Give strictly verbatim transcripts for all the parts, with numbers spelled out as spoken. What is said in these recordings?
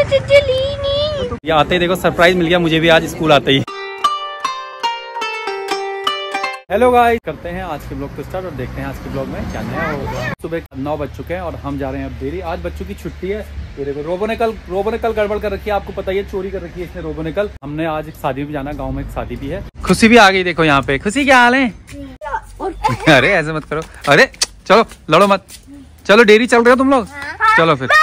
हमने चीजें ली नहीं। ये आते ही देखो सरप्राइज मिल गया मुझे भी आज स्कूल आते ही। हेलो गाइस, करते हैं आज के ब्लॉग को स्टार्ट और देखते हैं आज के ब्लॉग में क्या नया होगा। सुबह नौ बज चुके हैं और हम जा रहे हैं अब देरी। आज बच्चों की छुट्टी है। ये देखो रोबो ने कल रोबो ने कल गड़बड़ कर रखी है, आपको पता ही है, चोरी कर रखी है इसने रोबो ने कल। हमने आज एक शादी में जाना, गाँव में एक शादी भी है। खुशी भी आ गई, देखो यहाँ पे। खुशी क्या हाल है? अरे ऐसे मत करो, अरे चलो लड़ो मत, चलो डेयरी चल रहे हो तुम लोग। चलो फिर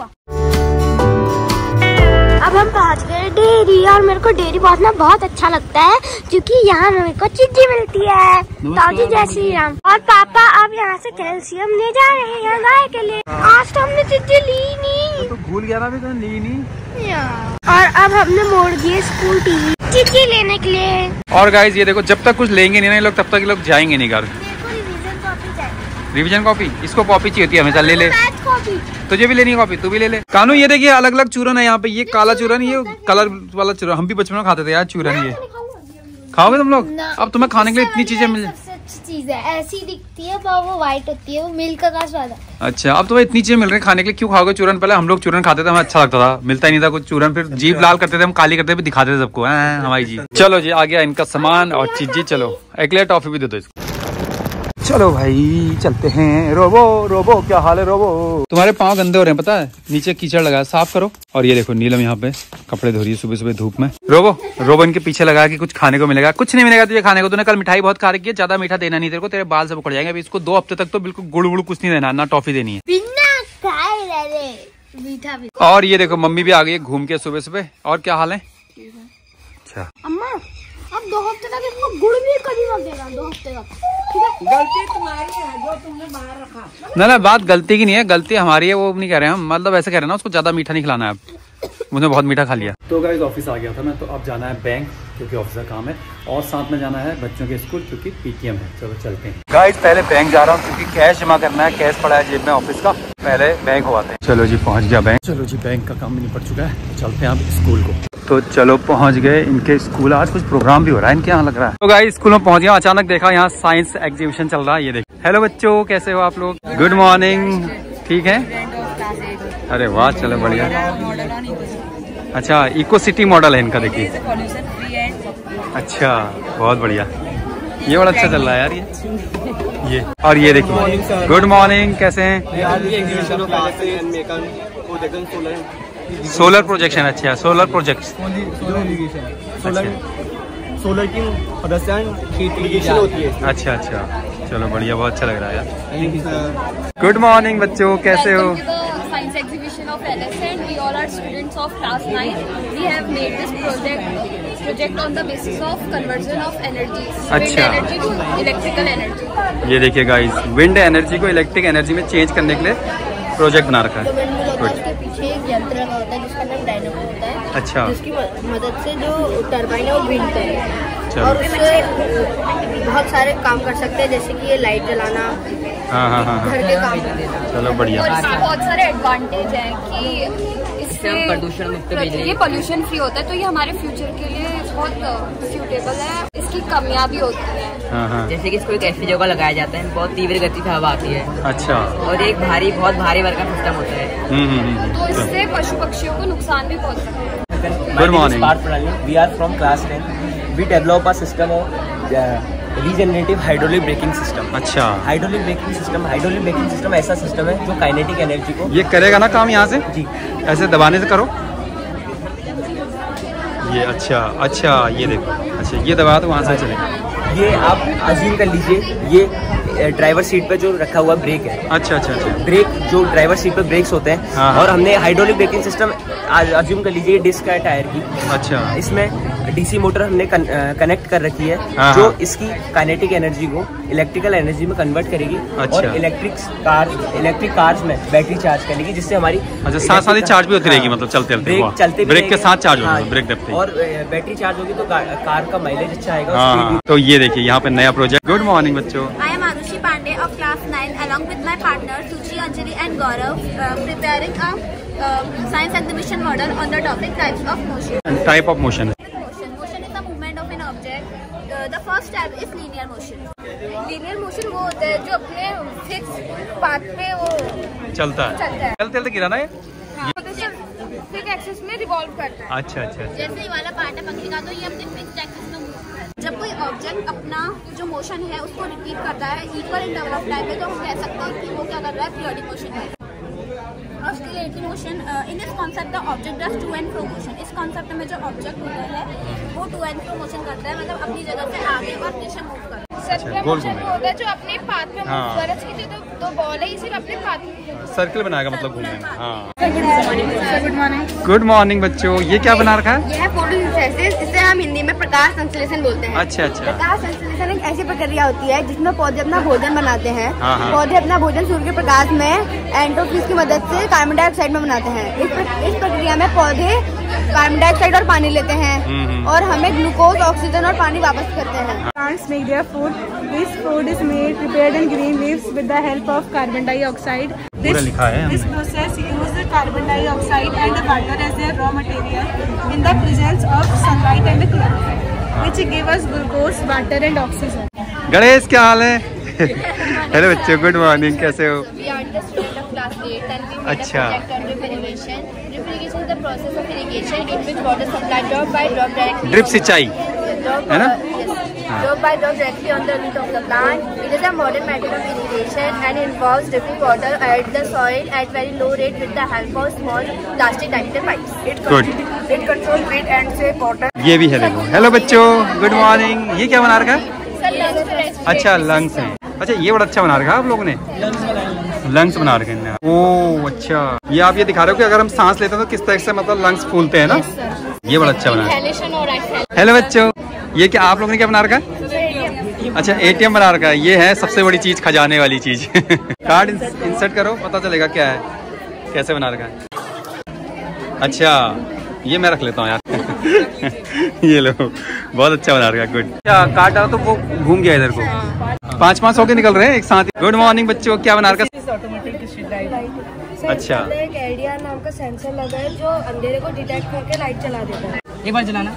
अब हम पहुंच गए डेयरी और मेरे को डेयरी पहुंचना बहुत अच्छा लगता है क्योंकि यहाँ मेरे को चिट्ठी मिलती है ताजी जैसी राम। और पापा अब यहाँ से कैल्शियम ले जा रहे हैं गाय के लिए। आज तो हमने चिट्ठी ली नहीं, तो भूल गया ना, भी तो ली नहीं। और अब हमने मोड़ दिए स्कूल टीवी चिट्ठी लेने के लिए। और गाइस ये देखो, जब तक कुछ लेंगे नहीं ना ये लोग, तब तक ये लोग जाएंगे नहीं घर। रिवीजन कॉपी, इसको कॉपी चाहिए होती है हमेशा। ले ले, तुझे भी लेनी है कॉपी, तू भी ले ले। कानू ये देखिए अलग अलग चूरन है यहाँ पे। ये काला चूरन, ये कलर वाला चूरन। हम भी बचपन में खाते थे यार चूरन। ये खाओगे तुम लोग? अब तुम्हें खाने के लिए इतनी चीजें मिल, चीज है ऐसी दिखती है पर वो व्हाइट होती है, वो मिल्क का स्वाद है। अच्छा, अब तुम्हें इतनी चीजें मिल रही है खाने के लिए, क्यों खाओगे चूरन? पहले हम लोग चूरन खाते थे, हमें अच्छा लगता था, मिलता ही नहीं था कुछ चूरन। फिर जीभ लाल करते थे हम, काली करते थे, दिखाते थे सबको हमारी जी। चलो जी आ गया इनका सामान और चीजें। चलो एक ले टॉफी भी दे दो इसको। चलो भाई चलते हैं। रोबो रोबो क्या हाल है रोबो? तुम्हारे पाँव गंदे हो रहे हैं पता है, नीचे कीचड़ लगा है, साफ करो। और ये देखो नीलम यहाँ पे कपड़े धो रही है सुबह सुबह धूप में। रोबो रोबो इनके पीछे लगा कि कुछ खाने को मिलेगा। कुछ नहीं मिलेगा तुझे खाने को। तूने कल मिठाई बहुत खा रखी है, ज्यादा मीठा देना नहीं तेरे को, तेरे बाल सब उखड़ जाएंगे। अभी इसको दो हफ्ते तक तो बिल्कुल गुड़ गुड़ कुछ नहीं देना, ना टॉफी देनी है। मीठा भी। और ये देखो मम्मी भी आ गई है घूम के सुबह सुबह। और क्या हाल है? अच्छा अम्मा, अब दो हफ्ते तक इसको गुड़ भी कभी मत देना, दो हफ्ते तक, ठीक है? गलती तुम्हारी है जो तुमने बाहर रखा। ना ना बात गलती की नहीं है, गलती हमारी है, वो नहीं कह रहे हैं हम। मतलब ऐसे कह रहे हैं ना, उसको ज्यादा मीठा नहीं खिलाना है। अब मुझे बहुत मीठा खा लिया। तो गाइस ऑफिस आ गया था मैं, तो अब जाना है बैंक क्योंकि ऑफिस का काम है, और साथ में जाना है बच्चों के स्कूल क्योंकि पीटीएम है। चलो चलते हैं गाइस। पहले बैंक जा रहा हूँ क्योंकि कैश जमा करना है, कैश पड़ा है जेब में ऑफिस का। पहले बैंक हो आते हैं। चलो जी पहुँच गया बैंक। चलो जी बैंक का काम भी निपट चुका है, चलते हैं अब स्कूल को। तो चलो पहुंच गए इनके स्कूल। आज कुछ प्रोग्राम भी हो रहा है इनके यहाँ लग रहा है। तो गाइस स्कूल में पहुंच गया। अचानक देखा यहाँ साइंस एग्जीबिशन चल रहा है। ये देखो। हेलो बच्चों, कैसे हो आप लोग? Good morning. ठीक है, अरे वाह चलो बढ़िया। अच्छा इको सिटी मॉडल है इनका, देखिए। अच्छा बहुत बढ़िया, ये बड़ा अच्छा चल रहा है यार ये ये और ये देखिए। गुड मॉर्निंग, कैसे हैं? Solar projection. अच्छा सोलर प्रोजेक्ट, सोलर की मदद होती है। अच्छा अच्छा चलो बढ़िया, बहुत अच्छा लग रहा है यार। गुड मॉर्निंग बच्चों, कैसे हो? Science exhibition of L S and we all are students of class nine. We have made this project project on the basis of conversion of energy, wind energy to electrical energy. ये देखिए guys, wind energy को electric energy में change करने के लिए project बना रखा है। उसके पीछे एक यंत्र लगा होता है जिसका नाम डायनामो होता है। अच्छा, जिसकी मदद से जो टरबाइन है वो घूमता है और उससे बहुत सारे काम कर सकते हैं, जैसे कि ये लाइट जलाना, हाँ हाँ हाँ घर के काम। चलो बढ़िया। और इसके बहुत सारे एडवांटेज हैं कि इससे प्रदूषण मुक्त बिजली, ये पोल्यूशन फ्री होता है, तो ये हमारे फ्यूचर के लिए बहुत सूटेबल है। इसकी कमियां भी होती हैं, हाँ हाँ। जैसे कि इसको एक ऐसी जगह लगाया जाता है, बहुत तीव्र गति से हवा आती है। अच्छा। और एक भारी बहुत भारी वर्ग का सिस्टम होता है, तो इससे पशु पक्षियों को नुकसान भी पहुंचता है। Good morning. We are from class ten. We develop a system of regenerative hydraulic braking system. अच्छा, hydraulic braking system hydraulic braking system ऐसा सिस्टम है जो काइनेटिक एनर्जी को, ये करेगा ना काम यहाँ से? जी, ऐसे दबाने से करो ये। अच्छा अच्छा ये देखो, अच्छा ये दबा तो वहाँ से चलेगा। ये आप अज्यूम कर लीजिए, ये ड्राइवर सीट पे जो रखा हुआ ब्रेक है। अच्छा अच्छा अच्छा। ब्रेक जो ड्राइवर सीट पे ब्रेक्स होते हैं, हाँ, और हमने हाइड्रोलिक ब्रेकिंग सिस्टम अज्यूम कर लीजिए डिस्क है टायर की। अच्छा, इसमें डीसी मोटर हमने कनेक्ट कर रखी है, हाँ, जो हाँ। इसकी काइनेटिक एनर्जी को इलेक्ट्रिकल एनर्जी में कन्वर्ट करेगी। अच्छा। और इलेक्ट्रिक कार इलेक्ट्रिक कार्स में बैटरी चार्ज करेगी, जिससे हमारी अच्छा साथ साथ ही चार्ज भी होती रहेगी, मतलब चलते चलते ब्रेक चलते ब्रेक के साथ चार्ज होगा, ब्रेक दबते ही। और बैटरी चार्ज होगी तो कार का माइलेज अच्छा आएगा। हाँ, तो ये देखिए यहाँ पे नया प्रोजेक्ट। गुड मॉर्निंग बच्चों। I am Arushi Pandey of class nine along with my partner Tuchi, Anjali and Gaurav uh, preparing a uh, science exhibition model on the topic types of motion. Type of motion. Motion. Motion is the movement of an object. Uh, the first type is linear motion. Linear motion वो होता है जो अपने fix path पे वो चलता है। चलता है। चलते चलते गिरा ना ये? हाँ। फिक्स एक्सिस में रिवॉल्व करता है। अच्छा अच्छा अच्छा। जैसे ये वाला पार्ट है पंखे का, तो ये अपने फिक्स एक्सिस में मूव करता है। जब कोई ऑब्जेक्ट अपना जो मोशन है उसको रिपीट करता है इक्वल इंटरवल ऑफ टाइम में, तो हम कह सकते हैं कि वो क्या कर रहा है, पीरियोडिक मोशन है। Oscillatory motion in this concept the object does to and fro motion. इस कॉन्सेप्ट में जो ऑब्जेक्ट होता है वो टू एंड फ्रो मोशन करता है, मतलब अपनी जगह से आगे और पीछे मूव करता है। सर्कुलर मोशन वो होता है जो अपने पाथ में मूव कर रहा है, तो तो बॉल है सिर्फ अपने पाथ में सर्कल बनाएगा, मतलब घूमने में। हाँ। Good morning. गुड मॉर्निंग बच्चों, ये क्या बना रखा है? ये है फोटोसिंथेसिस, जिसे हम हिंदी में प्रकाश संश्लेषण बोलते हैं। अच्छा अच्छा। प्रकाश संश्लेषण एक ऐसी प्रक्रिया होती है जिसमें पौधे अपना भोजन बनाते हैं। हाँ हाँ। पौधे अपना भोजन सूर्य के प्रकाश में एंट्रोफिस की मदद से कार्बन डाइऑक्साइड में बनाते हैं। इस, प्र, इस प्रक्रिया में पौधे कार्बन डाइऑक्साइड और पानी लेते हैं और हमें ग्लूकोज, ऑक्सीजन और पानी वापस करते हैं। Plants make their food. This food is made, prepared in green leaves with the help of carbon dioxide. पूरा लिखा है। This process uses the carbon dioxide and the water as their raw material in the presence of sunlight and the chlorophyll, which give us glucose, water and oxygen. Ganesh क्या हाल है? Hello बच्चों, good morning, कैसे हो? We are the student of class eight and we made अच्छा। a project on drip irrigation. Drip irrigation is the process of irrigation in which water supply drop by drop directly. Drip सिंचाई Drop, है ना? uh, yes. Drop by drop directly on the root of the plant. It is a modern method of irrigation and involves dripping water at the soil at very low rate with the help of small plastic diameter pipes. It Good. It controls wind and save water. ये भी है, देखो। Hello बच्चों, good morning. ये क्या बना रखा है? Sir, lungs to respirate. अच्छा, लंग्स है। अच्छा, ये बड़ा अच्छा बना रखा है आप लोगों ने। लंग्स बना रखे हैं। ओह अच्छा, ये आप ये दिखा रहे हो कि अगर हम सांस लेते हैं तो किस तरह से मतलब लंग्स फूलते हैं ना। ये बड़ा अच्छा बना है। Inhalation और exhalation. हेलो बच्चों, ये क्या आप लोगों ने क्या बना रखा है? अच्छा, एटीएम बना रखा है। ये है सबसे बड़ी चीज, खजाने वाली चीज। कार्ड इंसर्ट करो, पता चलेगा क्या है, कैसे बना रखा है। अच्छा, ये मैं रख लेता हूँ यार। ये लो, बहुत अच्छा बना रखा है। गुड। क्या कार्ड डाला तो वो घूम गया इधर को। पाँच पाँच होके निकल रहे हैं एक साथ। गुड मॉर्निंग बच्चों, क्या बना रखा है? अच्छा, एक एडिया नाम का सेंसर लगा है जो अंधेरे को डिटेक्ट करके लाइट चला देता है। एक बार चलाना,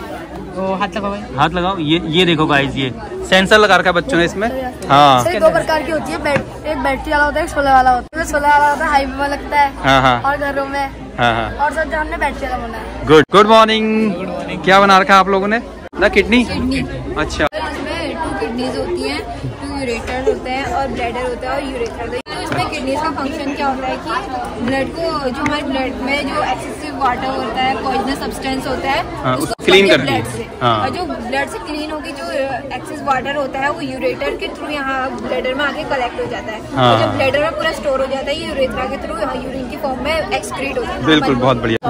तो हाथ लगाओ भाई। हाथ लगाओ। ये ये देखो गाइस, ये सेंसर लगा रखा है बच्चों ने इसमें। हाँ, सर दो प्रकार की होती है, बैट एक बैटरी वाला होता है, एक सोलर वाला होता है। सोलर वाला होता है हाईवे में लगता है। हाँ हाँ और घरों में। हाँ हाँ। और सर जो हमने बैटरी वाला बना है। गुड। Good morning. क्या बना रखा है आप लोगों ने? ना किडनी। अच्छा, इसमें टू किडनीज होती हैं, टू यूरेटर होते हैं और ब्लैडर होता है और यूरेटर। तो इसमें किडनीज का फंक्शन क्या होता है कि ब्लड को, जो हमारे ब्लड में जो एक्सेसिव वाटर होता है, पॉइजनस सब्सटेंस होता है, हाँ, उसको क्लीन करती ब्लड है। से। हाँ। और जो ब्लड से क्लीन होगी, जो एक्सेस वाटर होता है वो यूरेटर के थ्रू यहाँ ब्लैडर में आके कलेक्ट हो जाता है। हाँ। और जब ब्लैडर में पूरा स्टोर हो जाता है, ये यूरेथ्रा के थ्रू यहाँ यूरिन की फॉर्म में एक्सक्रीट होता है। बिल्कुल, बहुत बढ़िया।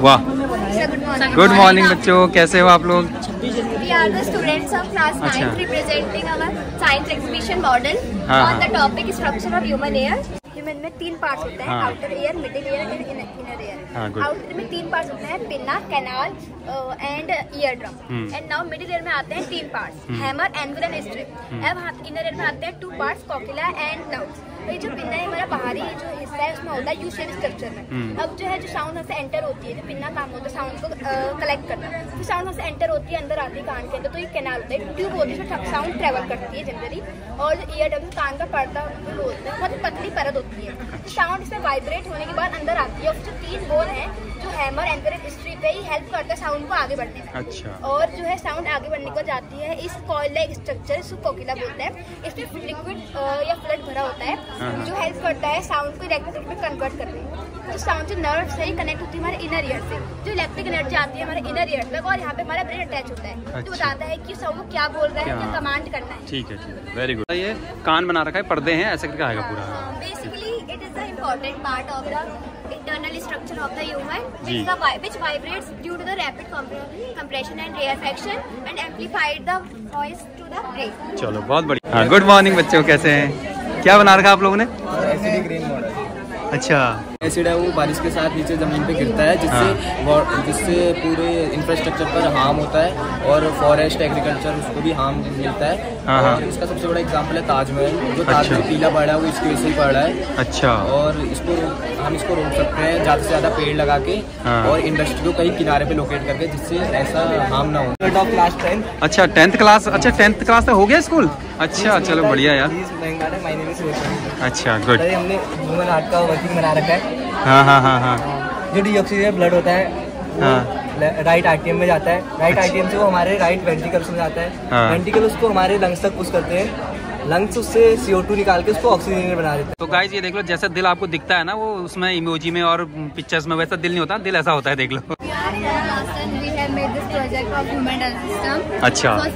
वाह, गुड मॉर्निंग बच्चों, कैसे हो आप लोग? We are the students of class अच्छा। nine representing our science exhibition model हाँ, on the हाँ। topic structure of human hair. Human में तीन पार्ट्स होते हैं, हाँ। Outer air, middle air and inner हाँ, एयर। good। आउटर में तीन पार्ट्स होते हैं, pinna, canal and ear drum. And now middle air में आते हैं तीन parts, hammer, anvil and strip. अब इनर एयर में आते हैं two parts, cochlea and nerves. ये जो पिन्ना है हमारा बाहरी जो हिस्सा है उसमें होता है यू शेप स्ट्रक्चर में। अब जो है जो साउंड से एंटर होती है, जो पिन्ना काम होता है साउंड को कलेक्ट करना, तो साउंड से एंटर होती है, अंदर आती है कान के अंदर, तो ये कैनाल होता है। ट्यूब होती है, साउंड ट्रेवल करती है जनरली। और जो ईयर ड्रम कान का पर्दा बोलते हैं, बहुत पतली परत होती है, साउंड इसमें वाइब्रेट होने के बाद अंदर आती है। और जो तीन बोल हैं, जो हैमर, एंविल एंड स्ट्रिप है, ये हेल्प करता है साउंड को आगे बढ़ने में। अच्छा। और जो है साउंड आगे बढ़ने को जाती है, इस कॉइल लाइक स्ट्रक्चर, इसको कोकिला बोलते हैं। इसमें लिक्विड या फ्लड भरा होता है, जो हेल्प करता है साउंड को इलेक्ट्रिक में कन्वर्ट करने में। तो साउंड जो नर्व से कनेक्ट होती है हमारे इनर ईयर से, जो इलेक्ट्रिक एनर्जी आती है हमारे इनर ईयर तक, और यहाँ पे हमारा ब्रेन अटैच होता है। अच्छा। तो बताता है कि साउंड को क्या बोल रहा है, क्या कमांड करना है। ठीक है, ठीक है, वेरी गुड। ये कान बना रखा है, पर्दे हैं, ऐसे करके आएगा पूरा। Basically it is the important part of the internal structure of the human, जी। which, the, which vibrates due to the rapid compre- compression and rarefaction and amplified the voice to the brain. चलो, बहुत बढ़िया। हाँ, good morning बच्चों, कैसे हैं? क्या बना रखा आप लोगों ने? Acidic rain model. अच्छा, एसिड है वो बारिश के साथ नीचे ज़मीन पे गिरता है, जिससे वा- जिससे पूरे इंफ्रास्ट्रक्चर पर हार्म होता है और फॉरेस्ट एग्रीकल्चर उसको भी हार्म मिलता है। हाँ, हाँ। और इसका सबसे बड़ा एग्जांपल है ताजमहल, जो अच्छा। ताजमहल पीला पड़ रहा है वो इसकी वजह से ही पड़ रहा है। अच्छा। और इसको हम इसको रोक सकते हैं ज़्यादा से ज़्यादा पेड़ लगा के, हाँ। और इंडस्ट्री को कहीं किनारे पे लोकेट करके, जिससे ऐसा हार्म ना हो। Of class tenth. अच्छा, टेंथ क्लास। अच्छा, टेंथ क्लास तक हो गया स्कूल? अच्छा, चलो बढ़िया यार। अच्छा, गुड। हमने ह्यूमन हार्ट का वर्किंग बना रखा है। हाँ हाँ हाँ हाँ। जो डीऑक्सीजनेटेड ब्लड होता है हाँ। राइट आर्टियम में जाता है, राइट आर्टियम से वो हमारे राइट वेंट्रिकल्स में जाता है हाँ। वेंट्रिकल उसको हमारे लंग्स तक पुश करते हैं, लंग्स उससे सी ओ टू निकाल के उसको ऑक्सीजन बना देते हैं। तो गाइस ये देख लो, जैसा दिल आपको दिखता है ना वो उसमें इमोजी में और पिक्चर्स में वैसा दिल नहीं होता, दिल ऐसा होता है, देख लो। अच्छा,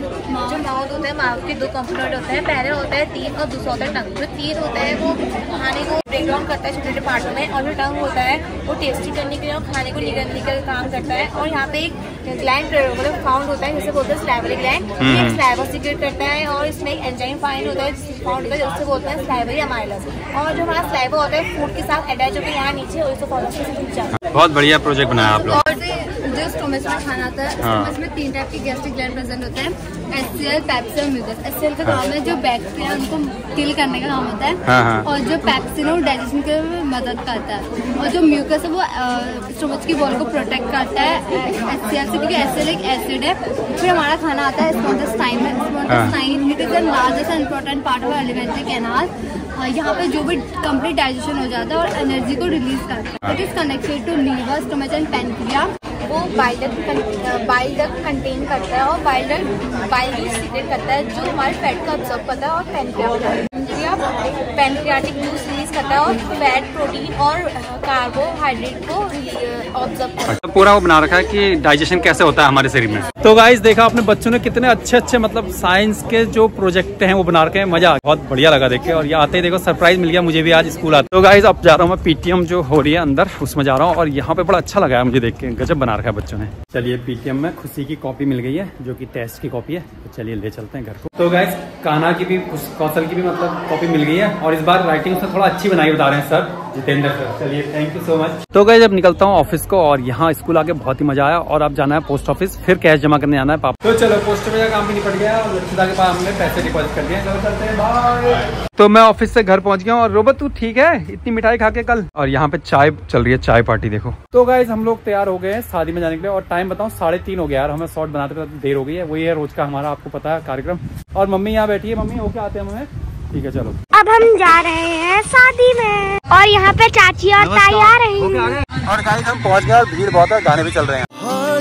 जो माउथ होता है, माउथ के दो कंपोनेंट होते हैं, पहले होता है तीन और दूसरा होता है टंग। जो तीन होता है वो खाने को ब्रेक डाउन करता है छोटे छोटे पार्टों में, और जो टंग होता है वो टेस्टी करने के लिए और खाने को निगलने का काम करता है। और यहाँ पे एक ग्लैंड मतलब फाउंड होता है जिसे बोलते हैं स्लाइवरी ग्लैंड, ये स्लाइवा सीक्रेट करता है। और इसमें एक एंजाइम फाइंड होता है फाउंड होता है जिससे बोलते हैं स्लाइवरी अमाइलस। और जो हमारा स्लाइवा होता है फूड के साथ अटैच होकर यहाँ नीचे और इसको फॉलो करके। बहुत बढ़िया प्रोजेक्ट बनाया आप लोग। जो स्टोमच में खाना आता है, स्टोमच में तीन टाइप के गैस्ट्रिक ग्लैंड प्रेजेंट होते हैं, एचसीएल, पेप्सिन और म्यूकस। एचसीएल का काम है जो बैक्टीरिया उनको किल करने का काम होता है हाँ हाँ। और जो पेप्सिन है वो डाइजेशन के लिए मदद करता है, और जो म्यूकस है वो स्टोमच की वॉल को प्रोटेक्ट करता है एचसीएल से, क्योंकि एचसीएल एक एसिड है। फिर हमारा खाना आता है स्पॉन्टेस्टाइन में। स्पॉन्टेस्टाइन it is the largest and important part of alimentary canal. यहाँ पे जो भी कंप्लीट डाइजेशन हो जाता है और एनर्जी को रिलीज करता है। It is connected to liver, stomach and pancreas. वो bile duct bile duct contain करता है और bile duct bile juice secrete करता है जो हमारे फैट को ऑब्जर्व करता है, और पैनक्रिया पैनक्रियाटिक जूस रिलीज करता है और फैट, प्रोटीन और कार्बोहाइड्रेट को ऑब्जर्व करता है। पूरा वो बना रखा है कि डाइजेशन कैसे होता है हमारे शरीर में। तो गाइस देखा आपने बच्चों ने कितने अच्छे अच्छे मतलब साइंस के जो प्रोजेक्ट हैं वो बना रखे हैं, मजा बहुत बढ़िया लगा देख के। और ये आते ही देखो सरप्राइज मिल गया मुझे भी आज स्कूल आते। तो गाइस अब जा रहा हूँ मैं पीटीएम जो हो रही है अंदर, उसमें जा रहा हूँ। और यहाँ पे बड़ा अच्छा लगा है मुझे देख के, गजब बना रखा है बच्चों ने। चलिए पीटीएम में खुशी की कॉपी मिल गई है जो कि टेस्ट की कॉपी है, तो चलिए ले चलते हैं घर को। तो गाइस कान्हा की भी, कौशल की भी मतलब कॉपी मिल गई है, और इस बार राइटिंग उसने थोड़ा अच्छी बनाई बता रहे हैं सर जितेंद्र सर। चलिए थैंक यू सो मच। तो गाइस अब निकलता हूँ ऑफिस को, और यहाँ स्कूल आके बहुत ही मजा आया। और अब जाना है पोस्ट ऑफिस, फिर कैश जमा करने जाना है पापा। तो चलो पोस्ट ऑफिस का काम भी निपट गया और लक्षिता के पास हमने पैसे डिपॉजिट कर दिए। चलो चलते हैं, बाय। तो मैं ऑफिस से घर पहुंच गया हूँ। और रोबत तू ठीक है? इतनी मिठाई खा के कल। और यहाँ पे चाय चल रही है, चाय पार्टी देखो। तो गाइस हम लोग तैयार हो गए हैं शादी में जाने के लिए, और टाइम बताऊं साढ़े तीन हो गया यार। हमें शॉर्ट बनाते बनाते देर हो गई है। वही है रोज का हमारा, आपको पता है कार्यक्रम। और मम्मी यहाँ बैठी है, मम्मी होके आते हैं हमें। ठीक है चलो। अब हम जा रहे हैं शादी में, और यहाँ पे चाची और ताई आ रही हैं। और गाइस हम पहुँच गए और भीड़ बहुत है, गाने भी चल रहे हैं।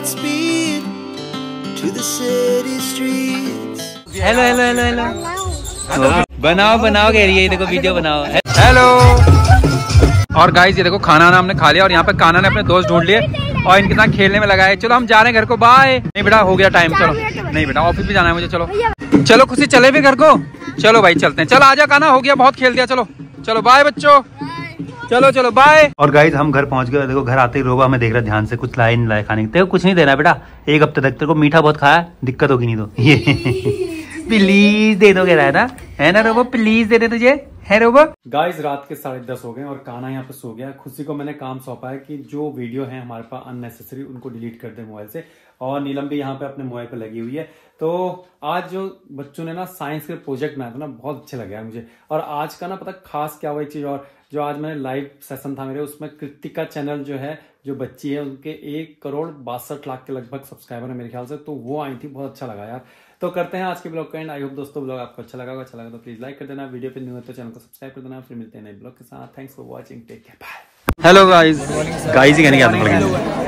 हेलो हेलो हेलो हेलो बनाओ बनाओ कह रही है, देखो वीडियो बनाओ। हेलो। और गाइस ये देखो खाना वाना हमने खा लिया, और यहाँ पे कान्हा ने अपने दोस्त ढूंढ लिए और इनके साथ खेलने में लगाए। चलो हम जा रहे हैं घर को, बाय। नहीं बेटा हो गया टाइम, चलो। नहीं बेटा ऑफिस भी जाना है मुझे, चलो चलो खुशी चले भी घर को। चलो भाई चलते हैं, चलो आजा कान्हा, हो गया बहुत खेल दिया, चलो चलो बाय बच्चों, चलो चलो बाय। और गाइस हम घर पहुंच गए। देखो घर आते ही रोबा हमें देख रहा ध्यान से, कुछ लाए नहीं लाए खाने के। कुछ नहीं देना बेटा, एक हफ्ते तक तेरे को मीठा बहुत खाया, दिक्कत होगी नहीं तो ये प्लीज दे दो, कह रहा है ना, है ना रोबा, प्लीज दे दे तुझे, है रोबा। गाइस रात के साढ़े दस हो गए और कान्हा यहाँ पे सो गया। खुशी को मैंने काम सौंपा है कि जो वीडियो है हमारे पास अननेसेसरी उनको डिलीट कर दे मोबाइल से। और नीलम भी यहाँ पे अपने मोबाइल पे लगी हुई है। तो आज जो बच्चों ने ना साइंस के प्रोजेक्ट बनाया था ना, बहुत अच्छे लगे यार मुझे। और आज का ना पता खास क्या हुआ एक चीज, और जो आज मैंने लाइव सेशन था मेरे, उसमें कृतिका चैनल जो है, जो बच्ची है, उनके एक करोड़ बासठ लाख के लगभग सब्सक्राइबर है मेरे ख्याल से। तो वो आई थी, बहुत अच्छा लगा यार। तो करते हैं आज के ब्लॉग का एंड। आई होप दोस्तों ब्लॉग आपको अच्छा लगा होगा। अच्छा लगा तो प्लीज लाइक कर देना, वीडियो पे न्यू है तो चैनल को सब्सक्राइब कर देना। फिर मिलते हैं नए ब्लॉग के साथ। Thanks for watching, take care, bye. Hello guys, guys ही कहने की आदत पड़ गई।